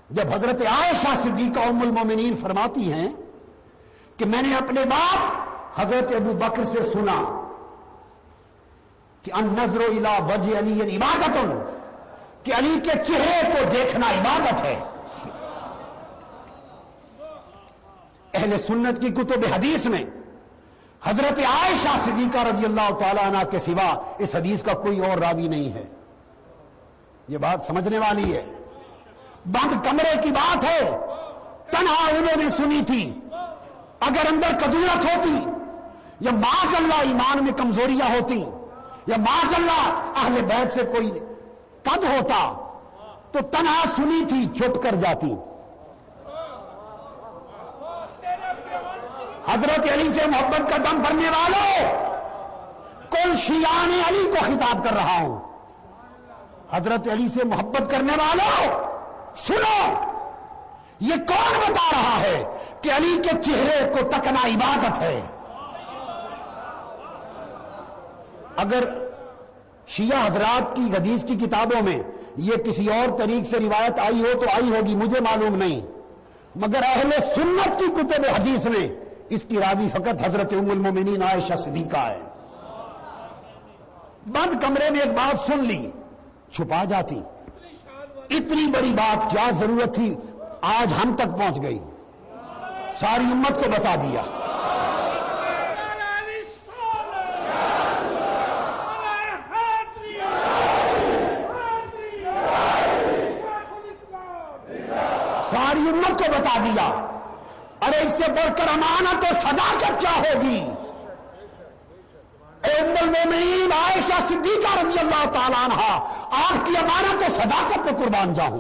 جب حضرت عائشہ صدیقہ ام المومنین فرماتی ہیں کہ میں نے اپنے باپ حضرت ابو بکر سے سنا کہ النظر الی وجہ علی عبادت، کہ علی کے چہرے کو دیکھنا عبادت ہے. اہل سنت کی کتب حدیث میں حضرت عائشہ صدیقہ رضی اللہ تعالی عنہ کے سوا اس حدیث کا کوئی اور راوی نہیں ہے. یہ بات سمجھنے والی ہے. بند کمرے کی بات ہے، تنہا انہوں نے سنی تھی. اگر اندر کدورت ہوتی یا معاذ اللہ ایمان میں کمزوریاں ہوتی یا معاذ اللہ اہل بیت سے کوئی قد ہوتا تو تنہا سنی تھی، چھپ کر جاتی. حضرت علی سے محبت کا دم بھرنے والوں، کل شیعان علی کو خطاب کر رہا ہوں. حضرت علی سے محبت کرنے والوں سنو، یہ کون بتا رہا ہے کہ علی کے چہرے کو تکنا عبادت ہے؟ اگر شیعہ حضرات کی حدیث کی کتابوں میں یہ کسی اور طریق سے روایت آئی ہو تو آئی ہوگی، مجھے معلوم نہیں، مگر اہل سنت کی کتب حدیث میں اس کی راوی فقط حضرت ام المومنین عائشہ صدیقہ ہے. بند کمرے میں ایک بات سن لی، چھپا جاتی. اتنی بڑی بات کیا ضرورت تھی؟ آج ہم تک پہنچ گئی، ساری امت کو بتا دیا. ساری امت کو بتا دیا. ارے اس سے بڑھ کر امانت اور صداقت کیا ہوگی؟ اے ام المومنین عائشہ صدیقہ رضی اللہ تعالیٰ عنہ، آپ کی امانت اور صداقت پہ قربان جاؤں.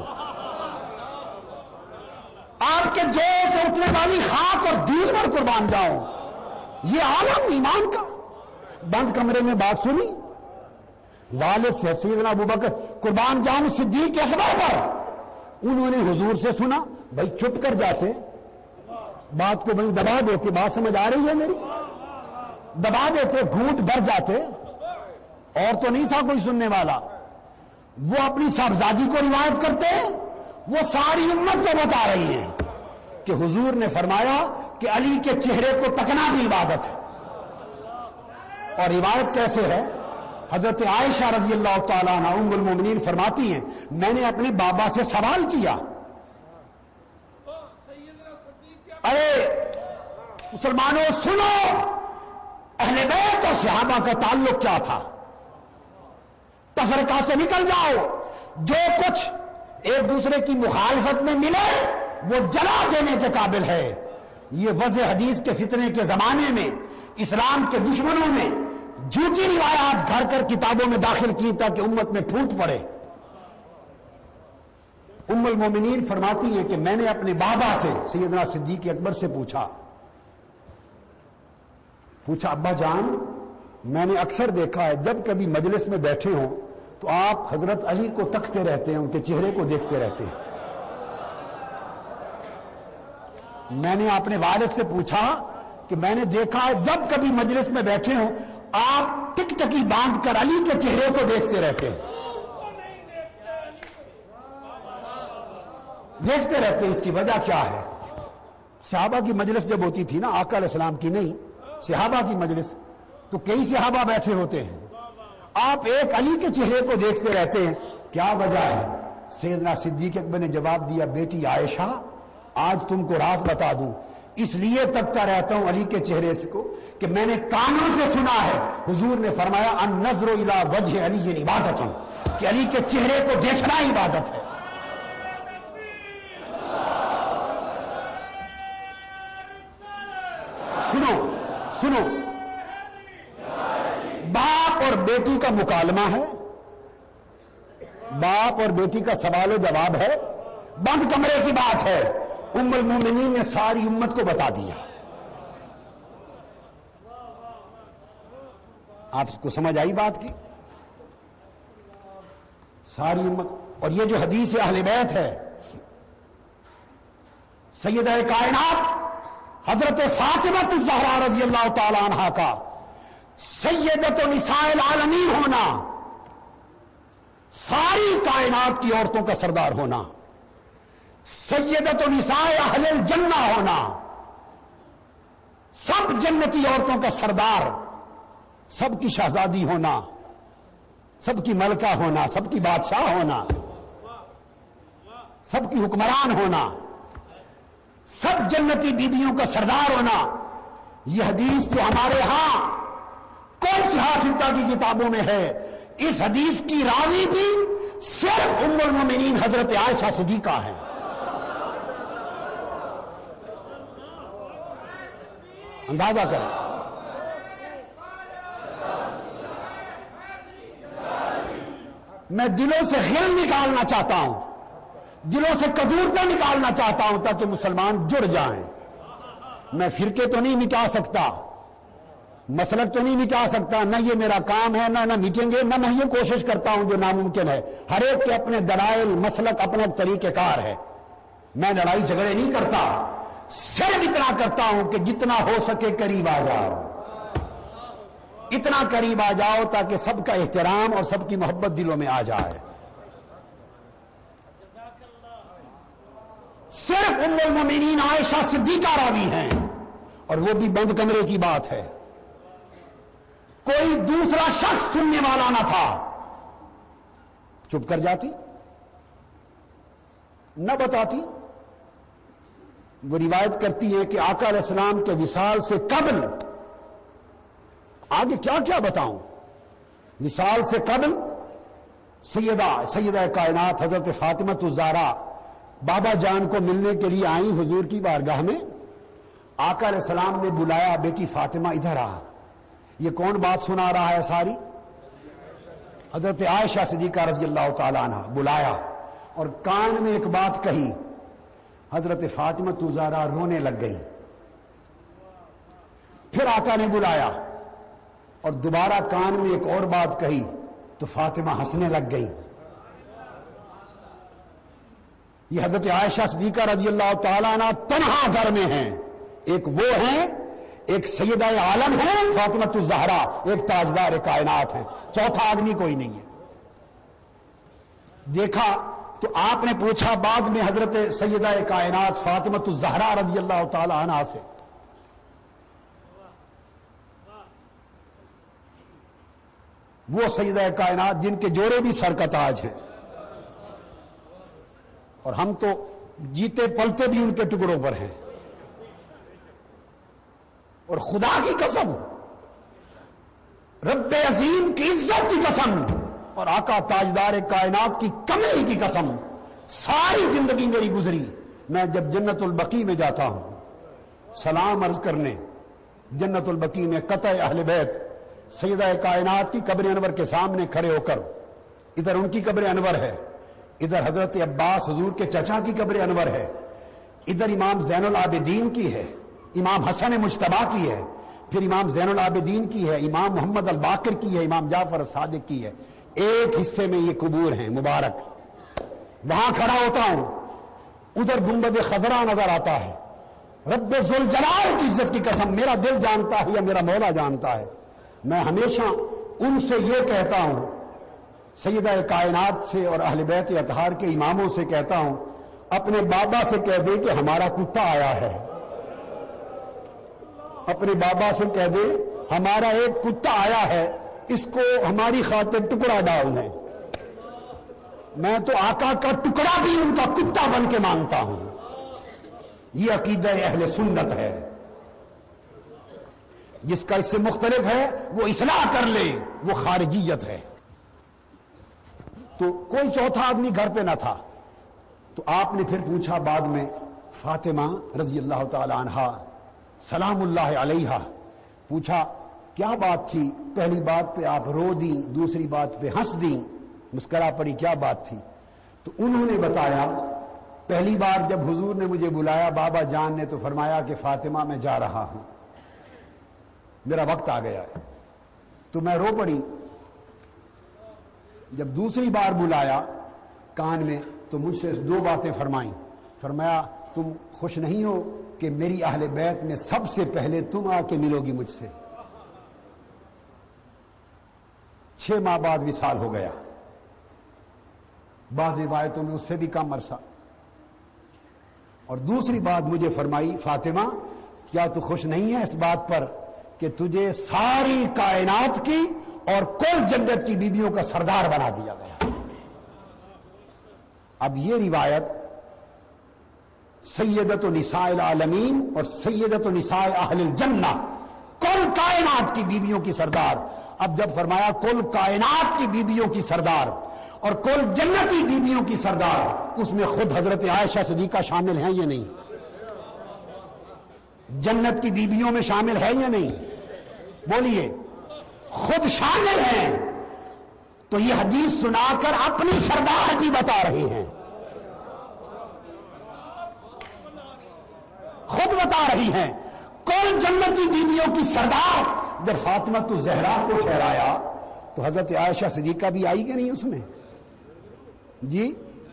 آپ کے جوش سے اٹھنے والی خاک اور دین پر قربان جاؤں. یہ عالم ایمان کا. بند کمرے میں بات سنی، والد سے سیدنا ابوبکر قربان جاؤں صدیق اکبر پر. انہوں نے حضور سے سنا، بھائی چپ کر جاتے، بات کو بڑی دبا دیتے. بات سمجھ آ رہی ہے میری؟ دبا دیتے، گھونٹ بھر جاتے. اور تو نہیں تھا کوئی سننے والا. وہ اپنی صاحبزادی کو روایت کرتے، وہ ساری امت کو بتا رہی ہیں کہ حضور نے فرمایا کہ علی کے چہرے کو تکنا بھی عبادت ہے. اور روایت کیسے ہے؟ حضرت عائشہ رضی اللہ تعالیٰ عنہ ام المومنین فرماتی ہیں میں نے اپنے بابا سے سوال کیا، ارے مسلمانوں سنو، اہل بیت اور صحابہ کا تعلق کیا تھا؟ تفرقہ سے نکل جاؤ. جو کچھ ایک دوسرے کی مخالفت میں ملے وہ جلا دینے کے قابل ہے. یہ وضع حدیث کے فتنے کے زمانے میں اسلام کے دشمنوں نے جھوٹی روایات گھڑ کر کتابوں میں داخل کی تاکہ امت میں پھوٹ پڑے. ام المومنین فرماتی ہیں کہ میں نے اپنے بابا سے سیدنا صدیق اکبر سے پوچھا ابا جان، میں نے اکثر دیکھا ہے جب کبھی مجلس میں بیٹھے ہوں تو آپ حضرت علی کو تکتے رہتے ہیں، ان کے چہرے کو دیکھتے رہتے ہیں. میں نے اپنے والد سے پوچھا کہ میں نے دیکھا ہے جب کبھی مجلس میں بیٹھے ہوں آپ ٹک ٹکی باندھ کر علی کے چہرے کو دیکھتے رہتے ہیں. دیکھتے رہتے ہیں، اس کی وجہ کیا ہے؟ صحابہ کی مجلس جب ہوتی تھی نا، آقا علیہ السلام کی نہیں، صحابہ کی مجلس، تو کئی صحابہ بیٹھے ہوتے ہیں، آپ ایک علی کے چہرے کو دیکھتے رہتے ہیں. کیا وجہ ہے؟ سیدنا صدیق اکبر نے جواب دیا، بیٹی عائشہ آج تم کو راز بتا دوں، اس لیے تکتا رہتا ہوں علی کے چہرے کو کہ میں نے کانوں سے سنا ہے حضور نے فرمایا النظر الی وجہ علی عبادت، کہ علی کے چہرے کو دیکھنا عبادت ہے. سنو، باپ اور بیٹی کا مکالمہ ہے، باپ اور بیٹی کا سوال و جواب ہے، بند کمرے کی بات ہے. ام المومنین نے ساری امت کو بتا دیا. آپ کو سمجھ آئی بات کی؟ ساری امت. اور یہ جو حدیث اہل بیت ہے، سیدہ کائنات حضرت فاطمہ الزہرا رضی اللہ تعالی عنہا کا سیدۃ نساء العالمین ہونا، ساری کائنات کی عورتوں کا سردار ہونا، سیدۃ نساء اہل الجنہ ہونا، سب جنتی عورتوں کا سردار، سب کی شہزادی ہونا، سب کی ملکہ ہونا، سب کی بادشاہ ہونا، سب کی حکمران ہونا، سب جنتی بیویوں کا سردار ہونا، یہ حدیث جو ہمارے ہاں کون سی حافظہ کی کتابوں میں ہے، اس حدیث کی راوی بھی صرف ام المومنین حضرت عائشہ صدیقہ ہے۔ اندازہ کریں۔ میں دلوں سے غل نکالنا چاہتا ہوں، دلوں سے کدورتیں نکالنا چاہتا ہوں تاکہ مسلمان جڑ جائیں۔ میں فرقے تو نہیں مٹا سکتا، مسلک تو نہیں مٹا سکتا، نہ یہ میرا کام ہے، نہ مٹیں گے، نہ میں یہ کوشش کرتا ہوں جو ناممکن ہے۔ ہر ایک کے اپنے دلائل، مسلک، اپنا طریقہ کار ہے۔ میں لڑائی جھگڑے نہیں کرتا، صرف اتنا کرتا ہوں کہ جتنا ہو سکے قریب آ جاؤ، اتنا قریب آ جاؤ تاکہ سب کا احترام اور سب کی محبت دلوں میں آ جائے۔ صرف ام المومنین عائشہ صدیقہ راوی ہیں، اور وہ بھی بند کمرے کی بات ہے، کوئی دوسرا شخص سننے والا نہ تھا۔ چپ کر جاتی، نہ بتاتی۔ وہ روایت کرتی ہے کہ آقا علیہ السلام کے وصال سے قبل، آگے کیا کیا بتاؤں، وصال سے قبل سیدہ کائنات حضرت فاطمہ الزہرا بابا جان کو ملنے کے لیے آئیں حضور کی بارگاہ میں۔ آقا علیہ السلام نے بلایا، بیٹی فاطمہ ادھر آ۔ یہ کون بات سنا رہا ہے ساری؟ حضرت عائشہ صدیقہ رضی اللہ تعالی عنہ۔ بلایا اور کان میں ایک بات کہی، حضرت فاطمہ الزہرا رونے لگ گئی۔ پھر آقا نے بلایا اور دوبارہ کان میں ایک اور بات کہی تو فاطمہ ہنسنے لگ گئی۔ یہ حضرت عائشہ صدیقہ رضی اللہ تعالیٰ عنہ تنہا گھر میں ہیں، ایک وہ ہیں، ایک سیدہ عالم ہے فاطمہ الزہرا، ایک تاجدار کائنات ہیں، چوتھا آدمی کوئی نہیں ہے۔ دیکھا تو آپ نے پوچھا بعد میں حضرت سیدہ کائنات فاطمہ الزہرا رضی اللہ تعالی عنہا سے، وہ سیدہ کائنات جن کے جوڑے بھی سر کا تاج ہیں، اور ہم تو جیتے پلتے بھی ان کے ٹکڑوں پر ہیں۔ اور خدا کی قسم، رب عظیم کی عزت کی قسم، اور آقا تاجدار کائنات کی کملی کی قسم، ساری زندگی میری گزری، میں جب جنت البقیع میں جاتا ہوں سلام عرض کرنے، جنت البقیع میں قطع اہل بیت سیدہ کائنات کی قبر انور کے سامنے کھڑے ہو کر، ادھر ان کی قبر انور ہے، ادھر حضرت عباس حضور کے چچا کی قبر انور ہے، ادھر امام زین العابدین کی ہے، امام حسن مجتبیٰ کی ہے، پھر امام زین العابدین کی ہے، امام محمد الباقر کی ہے، امام جعفر الصادق کی ہے۔ ایک حصے میں یہ قبور ہیں مبارک، وہاں کھڑا ہوتا ہوں، ادھر گنبد خضرا نظر آتا ہے۔ رب ذوالجلال کی عزت کی قسم، میرا دل جانتا ہے یا میرا مولا جانتا ہے، میں ہمیشہ ان سے یہ کہتا ہوں، سیدہ کائنات سے اور اہل بیت اطہار کے اماموں سے کہتا ہوں، اپنے بابا سے کہہ دے کہ ہمارا کتا آیا ہے، اپنے بابا سے کہہ دے ہمارا ایک کتا آیا ہے، اس کو ہماری خاطر ٹکڑا ڈال دیں۔ میں تو آقا کا ٹکڑا بھی ان کا کتا بن کے مانتا ہوں۔ یہ عقیدہ اہل سنت ہے، جس کا اس سے مختلف ہے وہ اصلاح کر لے، وہ خارجیت ہے۔ تو کوئی چوتھا آدمی گھر پہ نہ تھا، تو آپ نے پھر پوچھا بعد میں، فاطمہ رضی اللہ تعالی عنہا سلام اللہ علیہا، پوچھا کیا بات تھی؟ پہلی بات پہ آپ رو دیں، دوسری بات پہ ہنس دیں، مسکرا پڑی، کیا بات تھی؟ تو انہوں نے بتایا، پہلی بار جب حضور نے مجھے بلایا بابا جان نے تو فرمایا کہ فاطمہ میں جا رہا ہوں، میرا وقت آ گیا ہے، تو میں رو پڑی۔ جب دوسری بار بلایا کان میں تو مجھ سے دو باتیں فرمائیں، فرمایا تم خوش نہیں ہو کہ میری اہل بیت میں سب سے پہلے تم آ کے ملو گی مجھ سے؟ 6 ماہ بعد وصال ہو گیا، بعض روایتوں میں اس سے بھی کم عرصہ۔ اور دوسری بات مجھے فرمائی، فاطمہ کیا تو خوش نہیں ہے اس بات پر کہ تجھے ساری کائنات کی اور کل جنت کی بیویوں کا سردار بنا دیا گیا؟ اب یہ روایت سیدۃ نساء العالمین اور سیدۃ نساء اہل الجنہ، کل کائنات کی بیویوں کی سردار. اب جب فرمایا کل کائنات کی بیویوں کی سردار اور کل جنتی بیویوں کی سردار، اس میں خود حضرت عائشہ صدیقہ شامل ہیں یا نہیں؟ جنت کی بیویوں میں شامل ہے یا نہیں؟ بولیے. خود شامل ہیں. تو یہ حدیث سنا کر اپنی سردار بھی بتا رہی ہیں، خود بتا رہی ہیں کل جنتی بیویوں کی سردار. جب فاطمہ تو زہرا کو ٹھہرایا تو حضرت عائشہ صدیقہ بھی آئی کہ نہیں اس میں؟ جی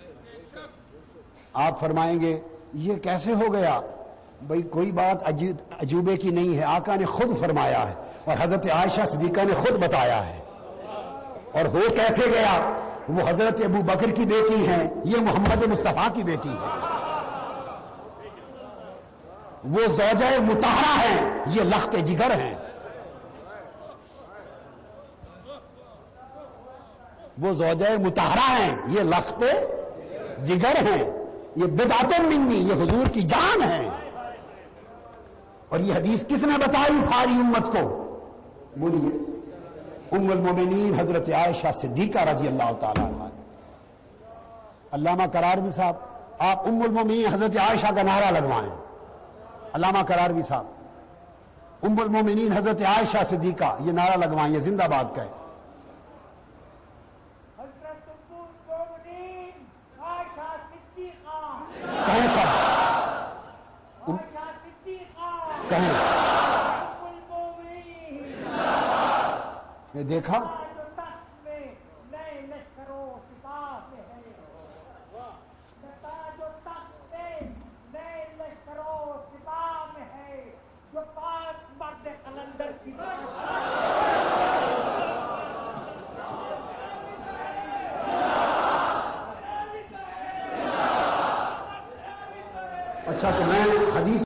آپ فرمائیں گے یہ کیسے ہو گیا؟ بھئی کوئی بات عجوبے کی نہیں ہے، آقا نے خود فرمایا ہے اور حضرت عائشہ صدیقہ نے خود بتایا ہے. اور ہو کیسے گیا؟ وہ حضرت ابو بکر کی بیٹی ہیں، یہ محمد مصطفیٰ کی بیٹی ہے. وہ زوجہ مطہرہ ہیں، یہ لخت جگر ہیں. وہ زوجہ مطہرہ ہیں، یہ لخت جگر ہیں. یہ بدعت منی، یہ حضور کی جان ہے. اور یہ حدیث کس نے بتائی ساری امت کو؟ بولیے. ام المومنین حضرت عائشہ صدیقہ رضی اللہ تعالیٰ عنہ. علامہ قراربی صاحب آپ ام المومنین حضرت عائشہ کا نعرہ لگوائیں. علامہ قراربی صاحب ام المومنین حضرت عائشہ صدیقہ یہ نعرہ لگوائیں، یہ زندہ باد کا ہے. کہیں سب کہیں. یہ دیکھا اچھا تو میں حدیث